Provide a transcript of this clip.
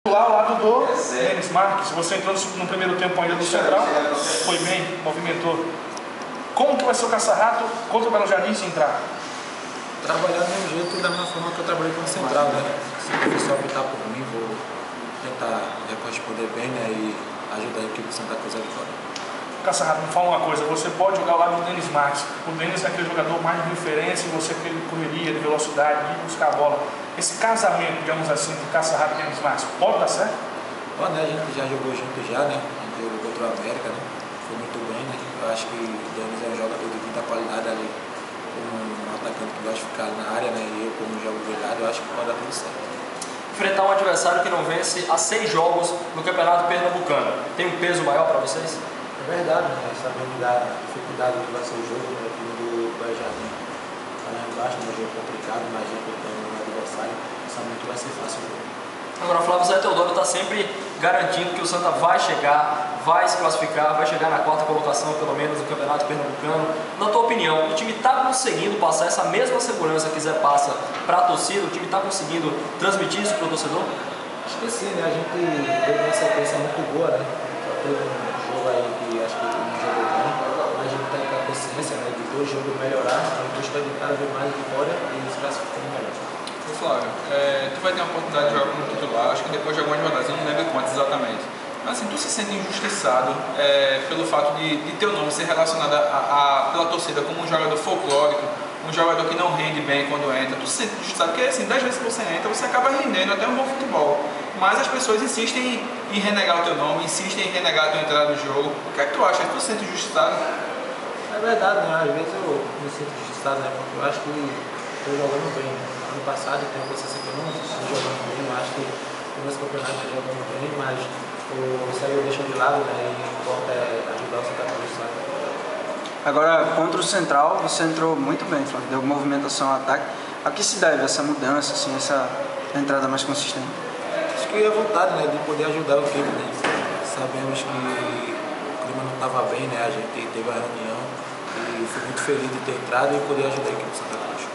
Lá ao lado do Denis Marques, você entrou no primeiro tempo ainda do Central, foi bem, movimentou. Como que vai ser o caça-rato contra o Belo Jardim se entrar? Trabalhar do meu jeito e da mesma forma que eu trabalhei com o Central, né? Se o pessoal optar por mim, vou tentar corresponder bem, né? E ajudar a equipe de Santa Cruz a vitória. Caça-rato, me fala uma coisa, você pode jogar ao lado do Denis Marques. O Denis é aquele jogador mais de referência, e você aquele correria, de velocidade, de buscar a bola. Esse casamento, digamos assim, de caça-rato e Denis Marques, pode dar certo? Bom, né? A gente já jogou junto já, né? A gente jogou contra o América, né? Foi muito bem, né? Eu acho que o Denis é um jogador de muita qualidade ali, um atacante que gosta de ficar na área, né? E eu, como jogo grelhado, eu acho que pode dar tudo certo. Enfrentar um adversário que não vence há 6 jogos no Campeonato Pernambucano, tem um peso maior para vocês? É verdade, né? Sabendo da dificuldade que vai ser o jogo, né? O time do Belo Jardim está lá embaixo, né? Um jogo complicado, mas a gente tem um adversário, sabendo que vai ser fácil o jogo. Agora, o Flávio Zé Teodoro está sempre garantindo que o Santa vai chegar, vai se classificar, vai chegar na 4ª colocação, pelo menos, no Campeonato Pernambucano. Na tua opinião, o time está conseguindo passar essa mesma segurança que Zé passa para a torcida? O time está conseguindo transmitir isso para o torcedor? Acho que sim, né? A gente teve uma sequência muito boa, né? Só teve um jogo aí que acho que não jogou bem, mas a gente tem a consciência, né, de 2 jogos melhorar, a gente busca cada vez mais vitória e se classificando melhor. Flávio, tu vai ter a oportunidade de jogar como titular, acho que depois de algumas rodadas, eu não lembro quantas exatamente. Mas assim, tu se sente injustiçado pelo fato de teu nome ser relacionado pela torcida como um jogador folclórico, um jogador que não rende bem quando entra. Tu se sente injustiçado porque assim, 10 vezes que você entra, você acaba rendendo até um bom futebol. Mas as pessoas insistem em renegar o teu nome, insistem em renegar a tua entrada no jogo. O que é que tu acha? Tu se sente injustiçado? É verdade, né? Às vezes eu me sinto injustiçado, né? Porque eu acho que estou jogando bem. Ano passado eu tenho a consciência que eu não estou jogando bem, eu acho que nesse campeonato eu estou jogando bem, mas isso aí eu deixo de lado, né? E o importa é ajudar o Santa Cruz, sabe? Agora, contra o Central, você entrou muito bem, Flávio, deu movimentação ao ataque. A que se deve essa mudança, assim, essa entrada mais consistente? Acho que é a vontade, né, de poder ajudar o time, né? Sabemos que o clima não estava bem, né? A gente teve a reunião e fui muito feliz de ter entrado e poder ajudar a equipe do Santa Cruz.